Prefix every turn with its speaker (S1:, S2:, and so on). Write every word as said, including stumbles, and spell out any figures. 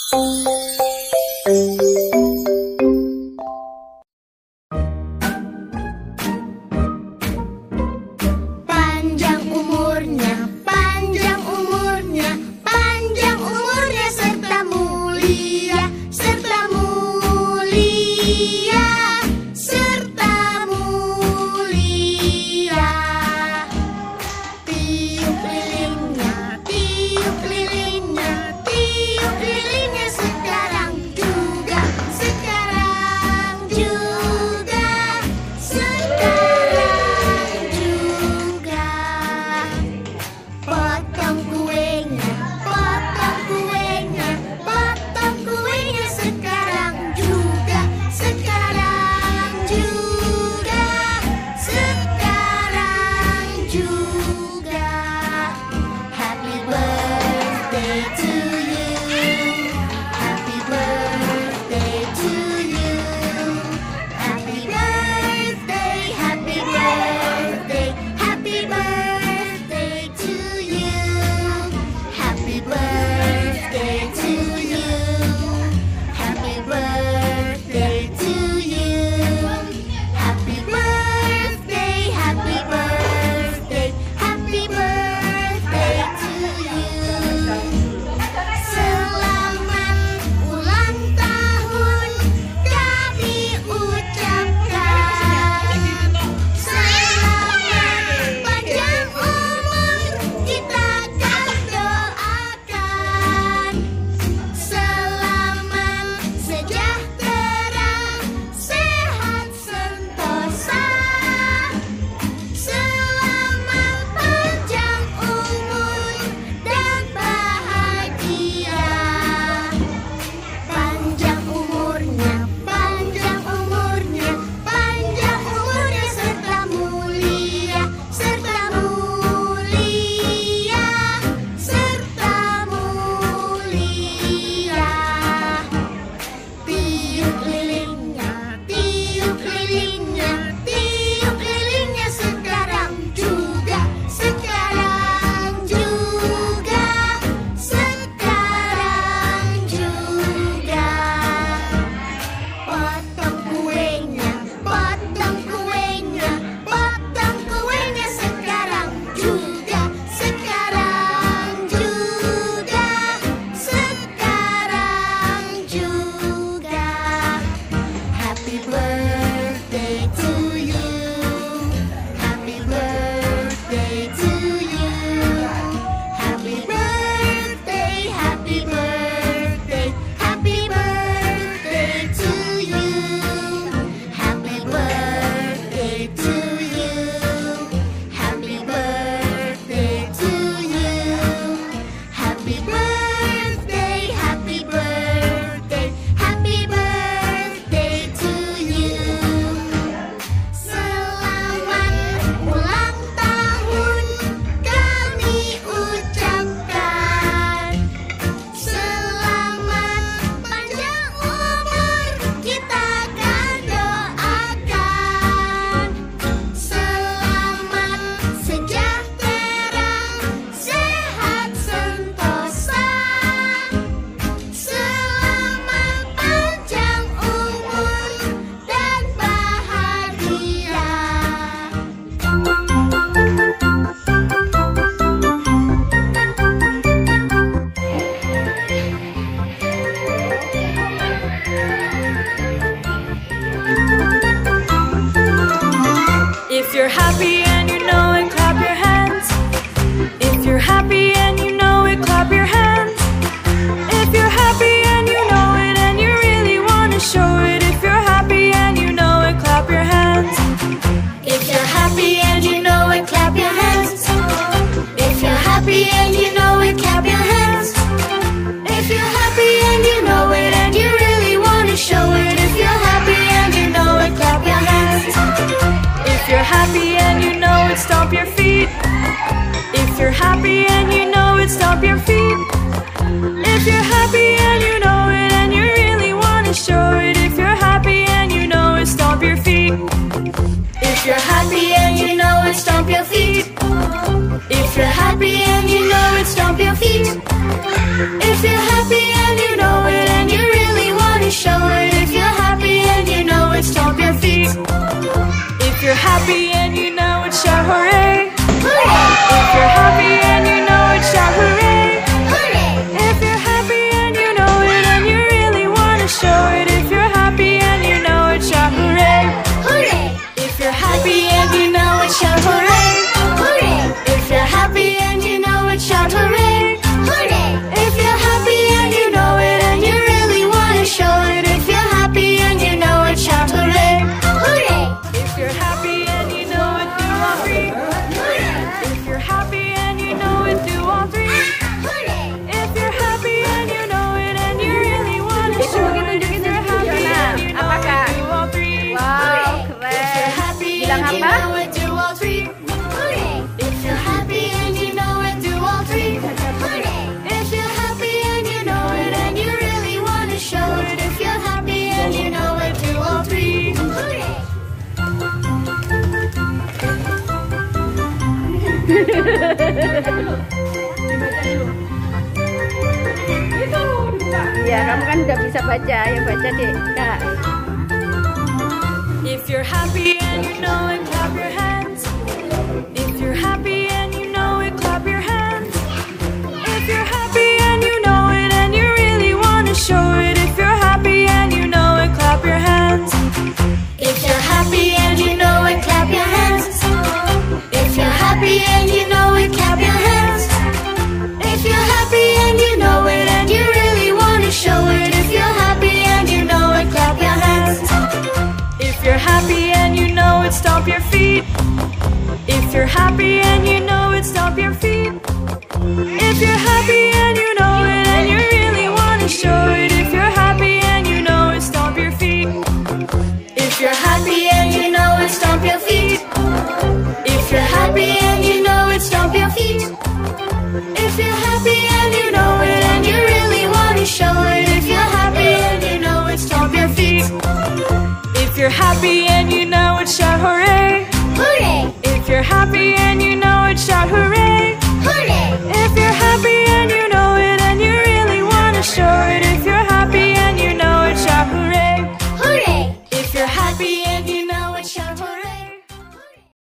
S1: stomp your feet. If you're happy and you know it, stomp your feet. If you're happy and you know it and you really want to show it. If you're happy and you know it, stomp your feet. If you're happy and you know it, stomp your feet. If you're happy and you know it, stomp your feet. If you're happy and you know it happy and you know it, shout hooray! If you're happy and you know it, shout hooray! If you're happy and you know it and you really wanna show it, if you're happy and you know it, shout hooray! If you're happy and you know it, shout hooray! If you're happy and you know it, shout hooray! If you're happy and you know it and you really wanna show it, if you're happy and you know it, shout hooray! If you're happy and you know it, do all three. If you're happy and you know it, do all three. If you're happy and you know it and you really wanna show it, if you're happy and you know it, do all three.
S2: Wow,
S1: If you're
S2: keren.
S1: happy
S2: Bilang
S1: and you
S2: apa?
S1: know it, do all three. If you're happy and you know it, do all three. If you're happy and you know it and you really wanna show it, if you're happy and you know it, do all three.
S2: Ya, kamu kan udah bisa baca, yang baca deh, Kak.
S1: If you're happy and you know it, clap your hands. If you're happy and you know it, clap your hands. If you're happy and you know it and you really wanna show it, if you're happy and you know it, clap your hands. If you're happy and you know it, clap your hands. If you're happy and you know it, clap your hands. If you're happy and you know it and you really wanna show it, if you're happy and you know it, clap your hands. If you're happy and you know it, stomp your feet. If you're happy and you know it, stomp your feet. If you're happy and you know it and you really wanna show it, if you're happy and you know it, stomp your feet. If you're happy and you know it, stomp your feet. If you're happy and you know it, stomp your feet. If you're happy and you know it and you really wanna show it, if you're happy and you know it, stomp your feet. If you're happy and you know it, shout hooray! If you're happy and you know it, shout hooray!